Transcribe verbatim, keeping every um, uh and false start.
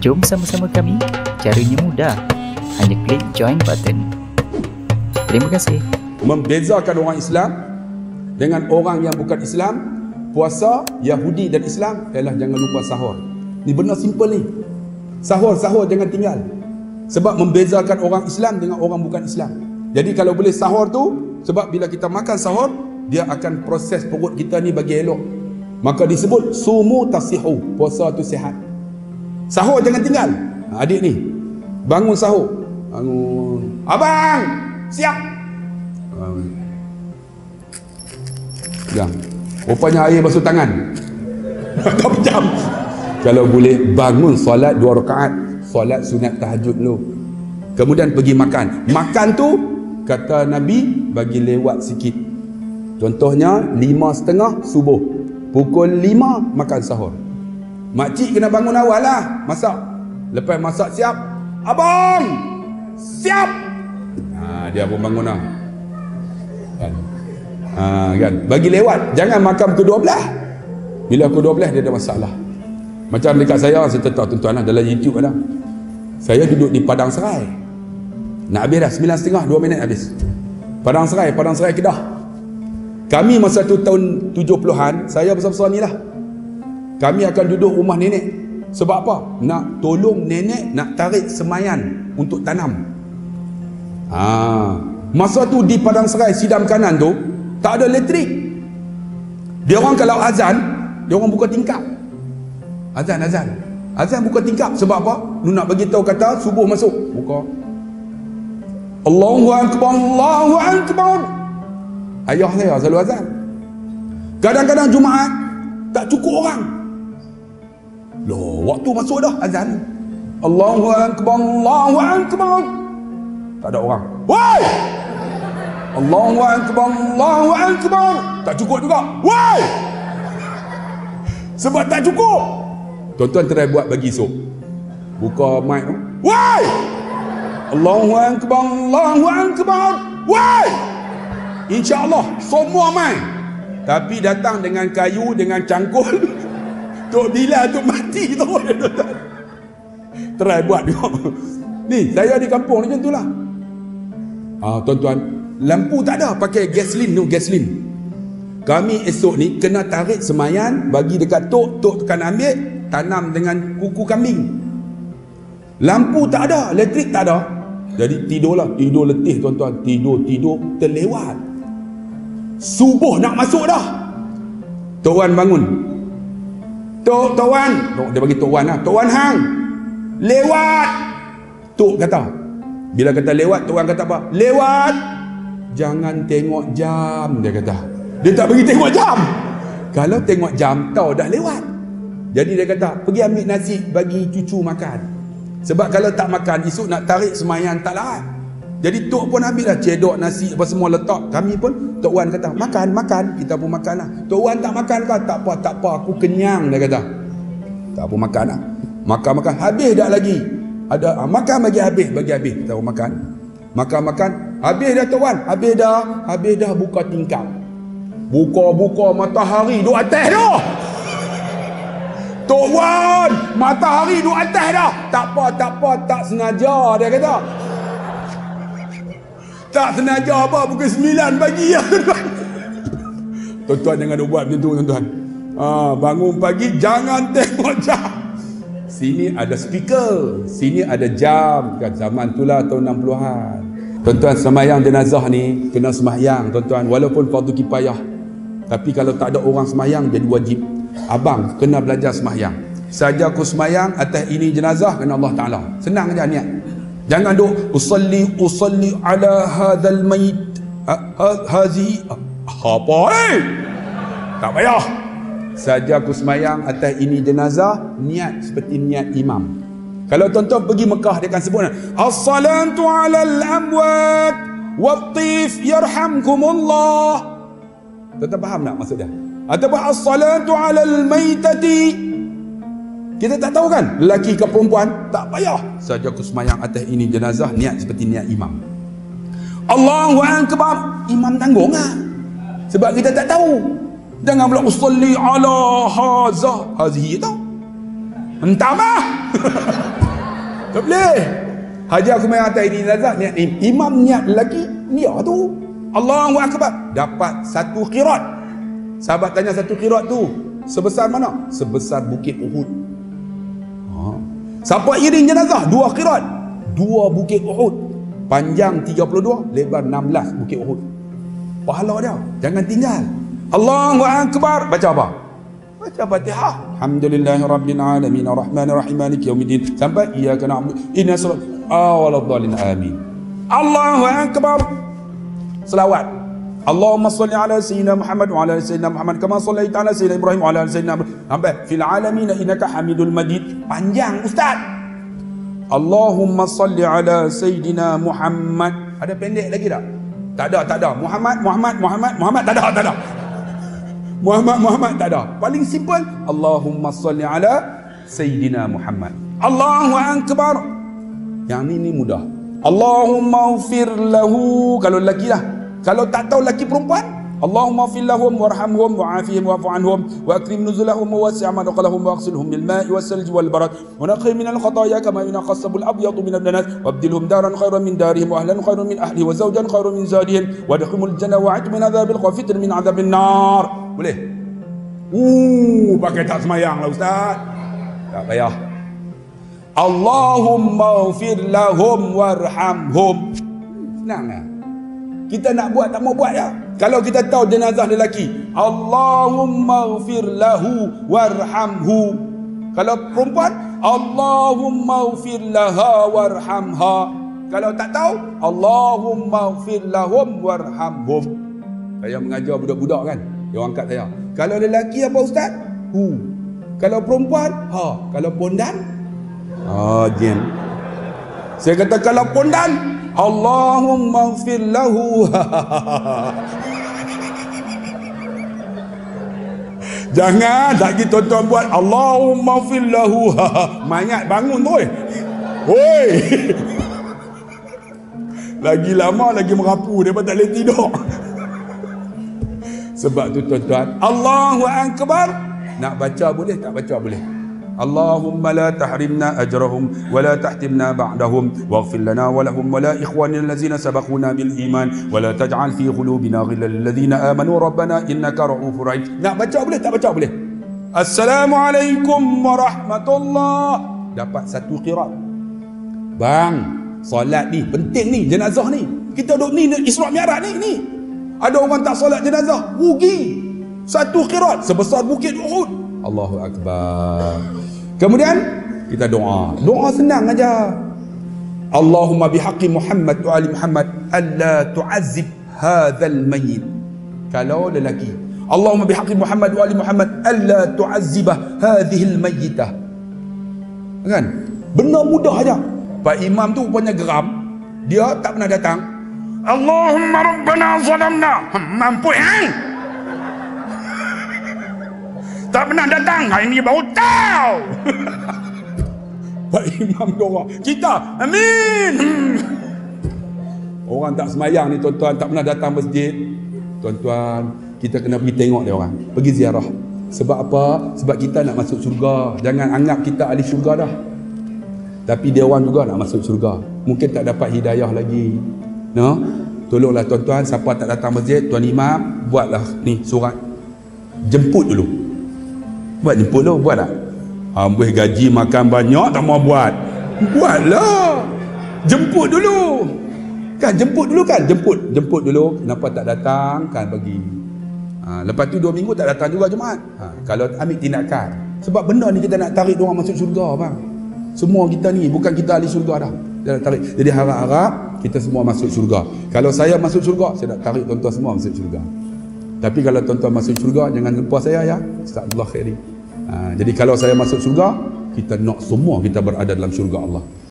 Jom sama-sama kami. Caranya mudah. Hanya klik join button. Terima kasih. Membezakan orang Islam dengan orang yang bukan Islam, puasa Yahudi dan Islam ialah jangan lupa sahur. Ni benar simple ni. Sahur, sahur jangan tinggal. Sebab membezakan orang Islam dengan orang bukan Islam. Jadi kalau boleh sahur tu, sebab bila kita makan sahur, dia akan proses perut kita ni bagi elok. Maka disebut sumu tasihu, puasa tu sihat. Sahur jangan tinggal. Adik ni bangun sahur. Bangun. Abang, siap. Pegang. Rupanya air basuh tangan. Tak pejam. Kalau boleh bangun solat dua rakaat, solat sunat tahajud dulu. Kemudian pergi makan. Makan tu kata Nabi bagi lewat sikit. Contohnya lima setengah subuh, pukul lima makan sahur. Makcik kena bangun awal lah, masak. Lepas masak siap, abang siap. Ha, dia pun bangun lah. Kan? Ha, kan? Bagi lewat. Jangan makan pukul dua belas. Bila pukul dua belas dia ada masalah. Macam dekat saya, saya tahu tuan-tuan lah, dalam YouTube ada. Saya duduk di Padang Serai. Nak habis dah, sembilan setengah, dua minit habis. Padang Serai, Padang Serai Kedah. Kami masa tu tahun tujuh puluhan, saya besar-besar ni lah. Kami akan duduk rumah nenek. Sebab apa? Nak tolong nenek nak tarik semayan untuk tanam. Ha. Masa tu di Padang Serai, Sidam Kanan tu, tak ada elektrik. Dia orang kalau azan, dia orang buka tingkap. Azan, azan. Azan buka tingkap. Sebab apa? Lu nak bagi tahu kata subuh masuk. Buka. Allahu Akbar, Allahu Akbar. Ayah saya selalu azan. Kadang-kadang Jumaat tak cukup orang. Loh, waktu masuk dah azan. Allahu Akbar, Allahu Akbar. Tak ada orang. Woi! Allahu Akbar, Allahu Akbar. Tak cukup juga. Woi! Sebab tak cukup. Tuan-tuan try buat bagi esok. Buka mic tu. Woi! Allahu Akbar, Allahu Akbar. Woi! InsyaAllah semua main. Tapi datang dengan kayu, dengan cangkul. Tok Bilal tu mati tu. Try buat tengok. Ni saya di kampung ni macam tu lah. Ah, tuan-tuan, lampu tak ada, pakai gasolin tu, gasolin. Kami esok ni kena tarik semayan, bagi dekat tok, tok tekan ambil, tanam dengan kuku kambing. Lampu tak ada, elektrik tak ada. Jadi tidurlah, tidur letih tuan-tuan, tidur tidur terlewat. Subuh nak masuk dah. Tok Wan bangun. Tok, Tok Wan, dia bagi Tok Wan lah. Tok Wan hang, lewat. Tok kata, bila kata lewat, Tok Wan kata apa? Lewat. Jangan tengok jam, dia kata. Dia tak bagi tengok jam. Kalau tengok jam, tahu dah lewat. Jadi dia kata, pergi ambil nasi bagi cucu makan. Sebab kalau tak makan, esok nak tarik semayan tak larat. Jadi Tok pun ambil dah cedok nasi apa semua letak. Kami pun, Tok Wan kata, makan, makan. Kita pun makan lah. Tok Wan tak makan kah? Tak apa, tak apa, aku kenyang, dia kata. Tak apa, makan lah. Makan, makan. Habis dah lagi. Ada, ah, makan bagi habis, bagi habis. Kita pun makan. Makan, makan. Habis dah Tok Wan. Habis dah. Habis dah buka tingkap. Buka-buka matahari duk atas dah. Tok Wan, matahari duk atas dah. Tak apa, tak apa, tak sengaja, dia kata. Tak sengaja apa, pukul sembilan pagi ya. Tuan-tuan jangan buat macam tu tuan-tuan. Ha, bangun pagi jangan tengok jam. Sini ada speaker, sini ada jam. Kan zaman itulah tahun enam puluhan. Tuan-tuan, sembahyang jenazah ni kena sembahyang tuan-tuan, walaupun fardu kifayah. Tapi kalau tak ada orang sembahyang jadi wajib. Abang kena belajar sembahyang. Saja aku sembahyang atas ini jenazah kena Allah Taala. Senang aja niat. Jangan duk usalli usalli ala hadzal mayit hazi apa eh? Tak payah. Saja aku sembahyang atas ini jenazah, niat seperti niat imam. Kalau tuan-tuan pergi Mekah dia akan sebut as-salatu ala al-amwat wat-tif yarhamkumullah. Tuan-tuan faham tak maksud dia? Ataupun as-salatu ala al-maytati. Kita tak tahu kan, lelaki ke perempuan, tak payah. Saja aku semayang atas ini jenazah, niat seperti niat imam. Allahu Akbar, imam tanggung lah. Sebab kita tak tahu. Jangan pula usalli ala haza hazihi tau. Entah mah. Tak boleh. Haji aku main atas ini nazar niat imam niat lelaki dia tu. Allahu akbar. Dapat satu qirat. Sahabat tanya satu qirat tu sebesar mana? Sebesar bukit Uhud. Ha. Siapa iring jenazah? Dua qirat. Dua bukit Uhud. Panjang tiga puluh dua, lebar enam belas bukit Uhud. Pahala dia. Jangan tinggal. Allahu akbar. Baca apa? Baca Fatihah. Alhamdulillahirabbil alamin arrahmanir rahim maliki yaumiddin sampai iyyaka na'budu inna salat awaladdallin amin. Allahu akbar. Selawat. Allahumma salli ala sayyidina Muhammad wa ala sayyidina Muhammad kama sallaita ala sayyidina Ibrahim wa ala sayyidina Ibrahim sampai fil alamin innaka Hamidul Majid. Panjang ustaz. Allahumma salli ala sayyidina Muhammad. Ada pendek lagi tak? Tak ada, tak ada. Muhammad, Muhammad, Muhammad, Muhammad tak ada, tak ada. Muhammad, Muhammad tak ada. Paling simple, Allahumma salli ala sayyidina Muhammad. Allahu akbar. Yang ni ni mudah. Allahumma ufir lahu. Kalau lelaki lah. Kalau tak tahu lelaki perempuan, Allahumma ufir lahum warhamhum wa'afihim wa'fu anhum wa akrim nuzulahum wa wasi' madkhalahum wa aghsilhum bil ma'i was salji wal barad wa naqihim min al khataaya kama yunqqa as-sabul abyadu min ad-danas wabdilhum daran khairan min darihim wa ahlan khairan min ahlihi wa zawjan khairan min zawjihim wa adkhilhumul jannah wa 'atib min adzabil khafit min adzabin nar. Boleh? Uh, pakai tak semayang lah ustaz. Tak payah. Allahumma ufir lahum warhamhum. Senang lah. Kita nak buat tak mau buat ya. Kalau kita tahu jenazah lelaki, Allahumma ufir lahu warhamhu. Kalau perempuan, Allahumma ufir laha warhamha. Kalau tak tahu, Allahumma ufir lahum warhamhum. Saya mengajar budak-budak kan, dia orang angkat saya. Kalau lelaki apa ustaz? Hu. Kalau perempuan, ha. Kalau pondan, ha, jin. Saya kata kalau pondan, Allahumma ufir lahu. Jangan lagi tuan-tuan buat Allahumma ufir lahu. Mayat bangun tu oi. Oi. Lagi lama lagi merapu dia pun tak boleh tidur. Sebab tu tuan-tuan, Allahu akbar. Nak baca boleh, tak baca boleh. Allahumma la tahrimna ajrahum wa la tahtimna ba'dahum waghfir lana wa lahum wa la ikhwanina allazina sabaquna bil iman wa la taj'al fi qulubina ghillan lil ladzina amanu rabbana innaka ra'ufur rahim. Nak baca boleh, tak baca boleh. Assalamualaikum warahmatullahi. Dapat satu qirat. Bang, solat ni penting ni, jenazah ni. Kita duduk ni Isra Mi'raj ni ni. Ada orang tak solat jenazah, rugi. Satu qirat sebesar bukit Uhud. Allahu akbar. Kemudian kita doa. Doa senang aja. Allahumma bihaqqi Muhammad wa ali Muhammad alla tu'azzib hadzal mayyit. Kalau lelaki, Allahumma bihaqqi Muhammad wa ali Muhammad alla tu'azzibah hadhil mayyitah. Kan? Benar mudah aja. Pak imam tu rupanya geram. Dia tak pernah datang. Allahumma rabbana zalamna. Mampu hang. Tak pernah datang, hari ni baru tahu. Pak imam doa, kita amin. Orang tak semayang ni tuan-tuan, tak pernah datang masjid. Tuan-tuan, kita kena pergi tengok dia orang, pergi ziarah. Sebab apa? Sebab kita nak masuk syurga. Jangan anggap kita ahli syurga dah. Tapi dia orang juga nak masuk syurga. Mungkin tak dapat hidayah lagi. No? Tolonglah tuan-tuan, siapa tak datang masjid, tuan imam buatlah ni surat. Jemput dulu. Buat jemput dulu, buat tak? Ambil gaji makan banyak tak mau buat. Buatlah. Jemput dulu. Kan jemput dulu kan? Jemput. Jemput dulu. Kenapa tak datang? Kan bagi. Ha, lepas tu dua minggu tak datang juga Jumaat. Ha, kalau ambil tindakan. Sebab benda ni kita nak tarik diorang masuk syurga bang. Semua kita ni, bukan kita ahli syurga dah. Dia nak tarik. Jadi harap-harap kita semua masuk syurga. Kalau saya masuk syurga, saya nak tarik tuan-tuan semua masuk syurga. Tapi kalau tuan-tuan masuk syurga, jangan lupa saya ya. Astagfirullah khairi. Ha, jadi kalau saya masuk syurga, kita nak semua kita berada dalam syurga Allah.